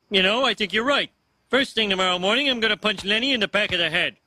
You know, I think you're right. First thing tomorrow morning, I'm gonna punch Lenny in the back of the head.